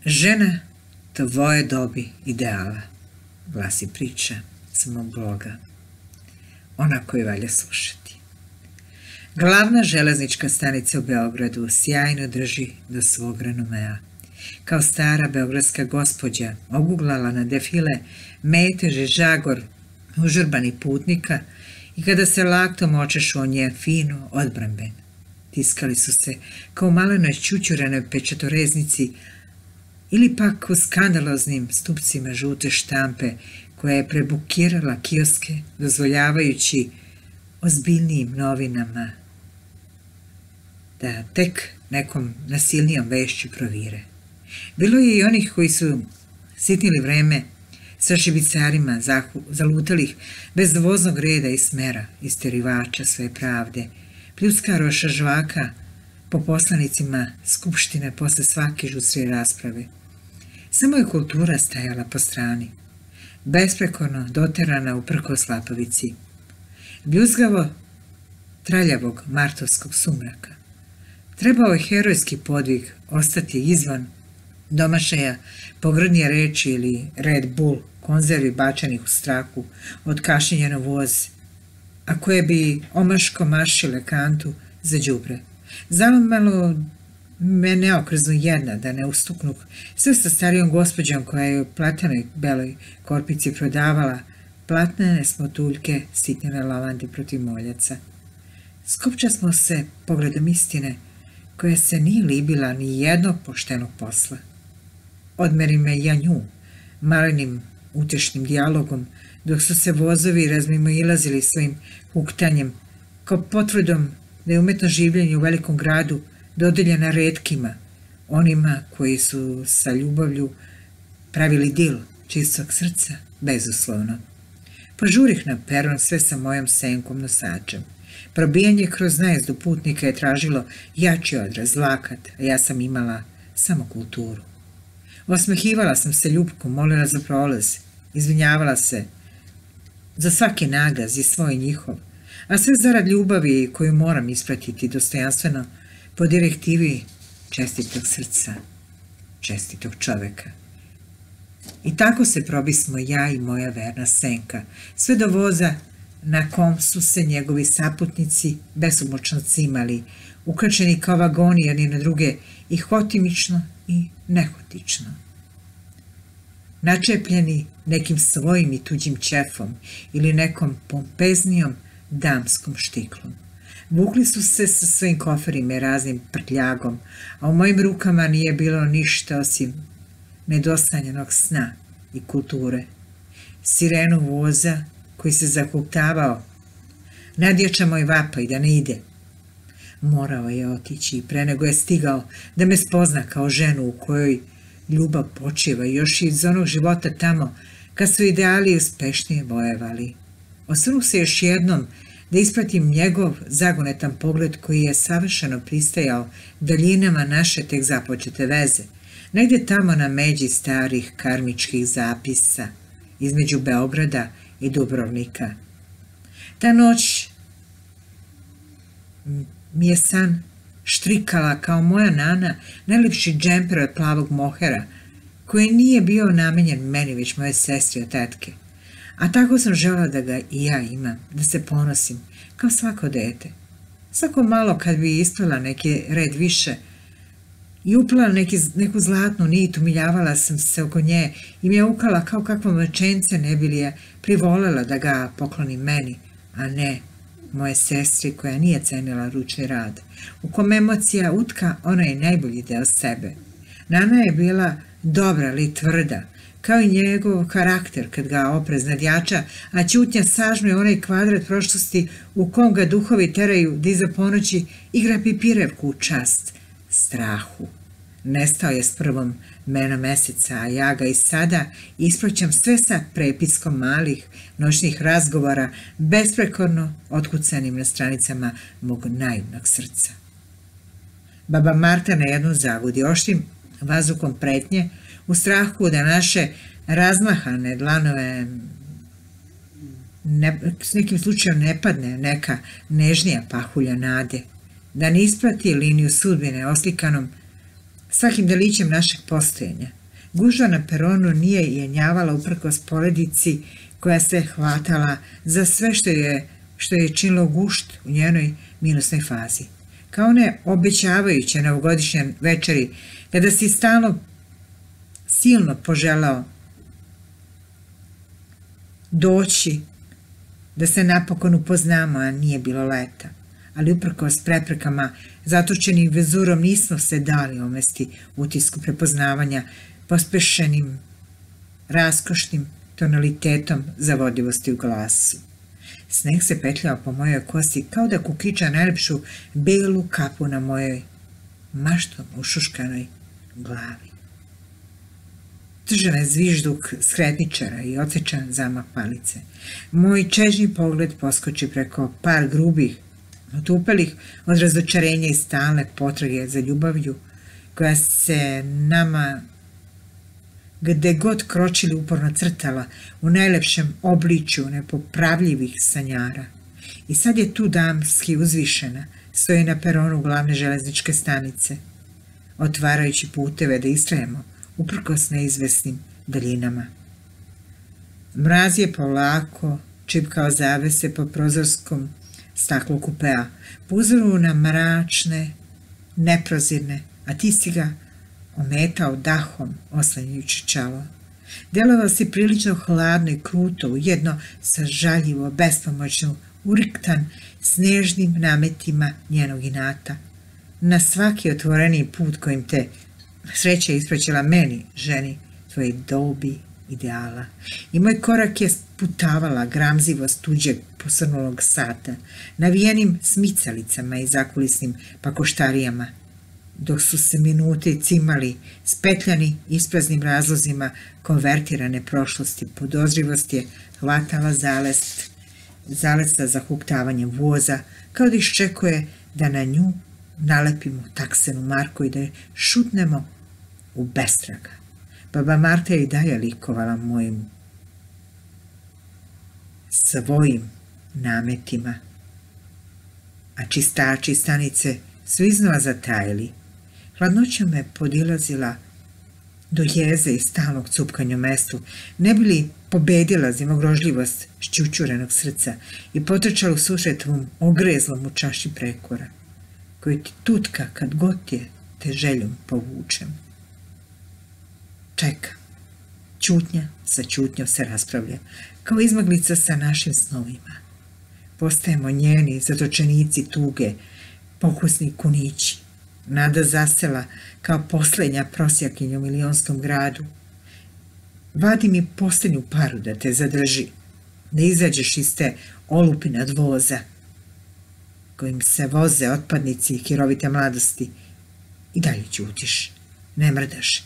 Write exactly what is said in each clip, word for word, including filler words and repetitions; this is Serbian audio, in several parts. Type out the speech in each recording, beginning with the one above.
Žena tvoje dobi ideala, glasi priča sa mog bloga, ona koju valja slušati. Glavna železnička stanica u Beogradu sjajno drži do svog renomea. Kao stara beogradska gospođa oguglala na defile metež i žagor užurbanih putnika i kada se laktom očešuo nje fino odbramben. Tiskali su se kao u malenoj čučurenoj pečatoreznici ili pak u skandaloznim stupcima žute štampe koja je prebukirala kioske, dozvoljavajući ozbiljnijim novinama da tek nekom nasilnijom vešću provire. Bilo je i onih koji su sitnili vreme sa šibicarima zalutalih bez voznog reda i smera, isterivača svoje pravde, pljuskaroša žvaka po poslanicima skupštine posle svake žustrije rasprave. Samo je kultura stajala po strani, besprekorno doterana u prkos lapavici, bljuzgavo traljavog martovskog sumraka. Trebao je herojski podvig ostati izvan domašaja pogrdnije reči ili Red Bull, konzervi bačenih u strahu od kašljenja na voz, a koje bi omaško mašile kantu za đubre. Zalomalo me neokrezno jedna da ne ustuknu sve sa starijom gospođom koja je u platanoj beloj korpici prodavala platnene smotuljke sitnjene lavande protiv moljaca. Skopča smo se pogledom istine koja se nije libila ni jednog poštenog posla. Odmeri me ja nju, malenim utešnim dijalogom, dok su se vozovi razmimoilazili svojim huktanjem, kao potvrdom da je umetno življenje u velikom gradu dodeljena retkima, onima koji su sa ljubavlju pravili dil čistog srca, bezuslovno. Požurih na peron sve sa mojom senkom nosačem. Probijanje kroz najezdu putnika je tražilo jači odraz, lakat, a ja sam imala samo kulturu. Osmehivala sam se ljubko, molila za prolaz, izvinjavala se za svaki nagaz i svoj njihov, a sve zarad ljubavi koju moram ispratiti dostojanstveno po direktivi čestitog srca, čestitog čoveka. I tako se probismo ja i moja verna senka, sve do voza na kom su se njegovi saputnici besomučno cimali, ukrčeni kao vagoni jedni na druge i hotimično i nehotično. Načepljeni nekim svojim i tuđim ćefom ili nekom pompeznijom damskom štiklom. Vukli su se sa svojim koferima i raznim prtljagom, a u mojim rukama nije bilo ništa osim nedosanjanog sna i kulture. Sirenu voza koji se zahuktavao, nadjača moj vapaj da ne ide. Morao je otići pre nego je stigao da me spozna kao ženu u kojoj ljubav počiva još iz onog života tamo kad su ideali uspešnije vojevali. Osvrnuh se još jednom da ispratim njegov zagonetan pogled koji je savršeno pristajao daljinama naše tek započete veze, negdje tamo na međi starih karmičkih zapisa između Beograda i Dubrovnika. Ta noć mi je san štrikala kao moja nana najlepši džemper od plavog mohera, koji nije bio namenjen meni, već moje sestri od tetke. A tako sam žela da ga i ja imam, da se ponosim, kao svako dete. Svako malo kad bi isplala neki red više i uplala neki, neku zlatnu nit, umiljavala sam se oko nje i mi je ukala kao kakvo mlečence ne bi li je privolela da ga pokloni meni, a ne moje sestri koja nije cenila ručni rad. U kom emocija utka, ona je najbolji deo sebe. Nana je bila dobra ali tvrda, kao i njegov karakter kad ga oprez nadjača, a ćutnja sažme onaj kvadrat prošlosti u kom ga duhovi teraju da iza ponoći igra pipirevku u čast strahu. Nestao je s prvom mena meseca, a ja ga i sada ispraćam sve sa prepiskom malih noćnih razgovora, besprekorno otkucanim na stranicama mog naivnog srca. Baba Marta na jednu zavudi oštrim vazduhom pretnje, u strahu da naše razmahane dlanove ne, s nekim slučajem ne padne neka nežnija pahulja nade, da ne isprati liniju sudbine oslikanom svakim delićem našeg postojanja. Gužva na peronu nije jenjavala uprkos poledici koja se hvatala za sve što je, što je činilo gušt u njenoj minusnoj fazi. Kao one obećavajuće novogodišnje večeri, kada si stalno silno poželao doći, da se napokon upoznamo, a nije bilo leta. Ali uprkos preprekama, zatočenim vezurom, nismo se dali omesti utisku prepoznavanja, pospešenim, raskošnim tonalitetom zavodljivosti u glasu. Sneg se petljao po mojoj kosi kao da kukiča najlepšu belu kapu na mojoj maštom ušuškanoj glavi. Držan je zvižduk skretničara i odsečan zamah palice. Moj čežni pogled poskoči preko par grubih, otupelih od razočarenja i stalne potrage za ljubavlju, koja se nama gde god kročili uporno crtala u najlepšem obličju nepopravljivih sanjara. I sad je tu damski uzvišena, stoji na peronu glavne železničke stanice, otvarajući puteve da istrajemo uprkos neizvesnim daljinama. Mraz je polako čipkao zavese po prozorskom staklu kupea, po uzoru na mračne, neprozirne, a ti si ga ometao dahom oslanjajući čelo. Delovao si prilično hladno i kruto, ujedno sažaljivo, bespomoćno, uriktan snežnim nametima njenog inata. Na svaki otvoreni put kojim te sreća ispraćala meni, ženi, tvoje dobi ideala. I moj korak je sputavala gramzivost tuđeg posrnulog sata, navijenim smicalicama i zakulisnim pakoštarijama, dok su se minute cimali, spetljani ispraznim razlozima konvertirane prošlosti. Podozrivost je hvatala zalest, zalesta za huktavanjem voza, kao da iščekuje da na nju nalepimo taksenu marku i da je šutnemo u bestraga. Baba Marta je i dalje likovala mojim svojim nametima, a čistači stanice su iznova zatajili. Hladnoća me podilazila do jeze i stalnog cupkanja u mestu, ne bi li pobedila zimogrožljivost šćućurenog srca i potrčala u susretovom ogrezlom u čaši prekora, koji ti tutka kad god je te željom povučem. Čeka. Ćutnja sa ćutnjom se raspravlja, kao izmaglica sa našim snovima. Postajemo njeni zatočenici tuge, pokusni kunići. Nada zasela kao posljednja prosjakinja u milionskom gradu. Vadi mi posljednju paru da te zadrži, da izađeš iz te olupine od voza, kojim se voze otpadnici hirovite mladosti. I dalje ćutiš, ne mrdaš,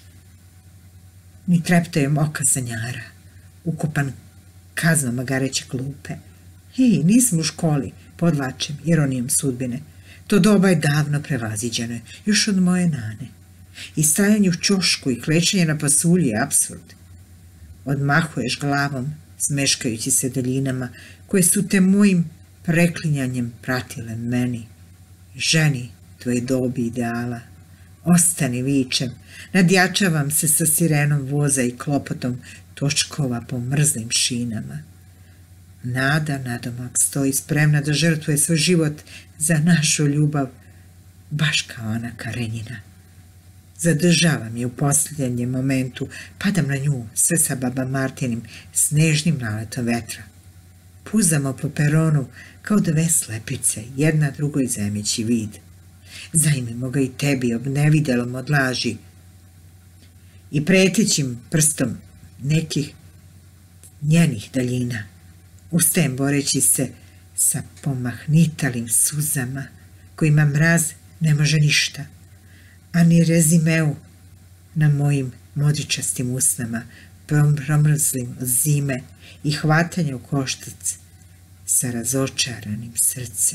ni treptajem oka sanjara, ukupan kaznom magareće klupe. Hej, nismo u školi, podlačem ironijom sudbine. To doba je davno prevaziđeno, još od moje nane. I stajanje u ćošku i klečenje na pasulji je apsurd. Odmahuješ glavom, smeškajući se daljinama, koje su te mojim preklinjanjem pratile meni, ženi tvoje dobi ideala. Ostani, vičem, nadjačavam se sa sirenom voza i klopotom točkova po mrzlim šinama. Nada nadomak stoji spremna da žrtvuje svoj život za našu ljubav, baš kao Ana Karenjina. Zadržavam je u posljednjem momentu, padam na nju, sve sa baba Martinim snežnim naletom vetra. Puzamo po peronu kao dve slepice, jedna drugoj zajemeći vid. Zajmimo ga i tebi obnevidelom od laži i pretećim prstom nekih njenih daljina. Ustajem boreći se sa pomahnitalim suzama kojima mraz ne može ništa, a ni rezimeu na mojim modričastim usnama, promrzlim od zime i hvatanje u koštac sa razočaranim srcem.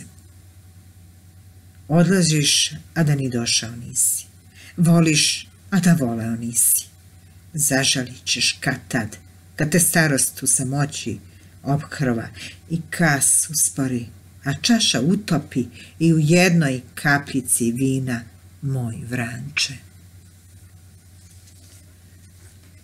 Odlaziš, a da ni došao nisi. Voliš, a da voleo nisi. Zažalit ćeš kad tad, kad te starost u samoći opkrova i kas uspori, a čaša utopi i u jednoj kapljici vina moj vranče.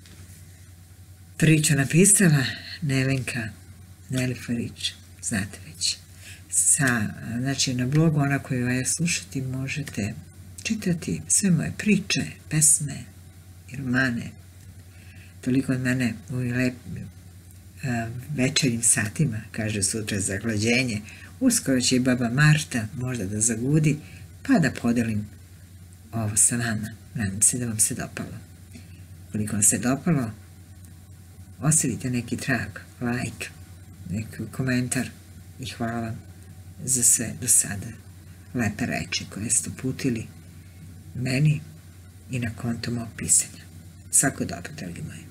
Priču napisala Nevenka Nelifarić, znate već. Sa, znači na blogu ona koju valja slušati možete čitati sve moje priče, pesme i romane. Toliko od mene u lepim večernjim satima, kaže sutra za hlađenje. Uskoro će i baba Marta možda da zagudi, pa da podelim ovo sa vama. Nadam se da vam se dopalo. Koliko vam se dopalo, ostavite neki trag, like, neki komentar i hvala vam za sve do sada lepe reči koje ste uputili meni i na konto mog pisanja. Svako dobro, dragi moji.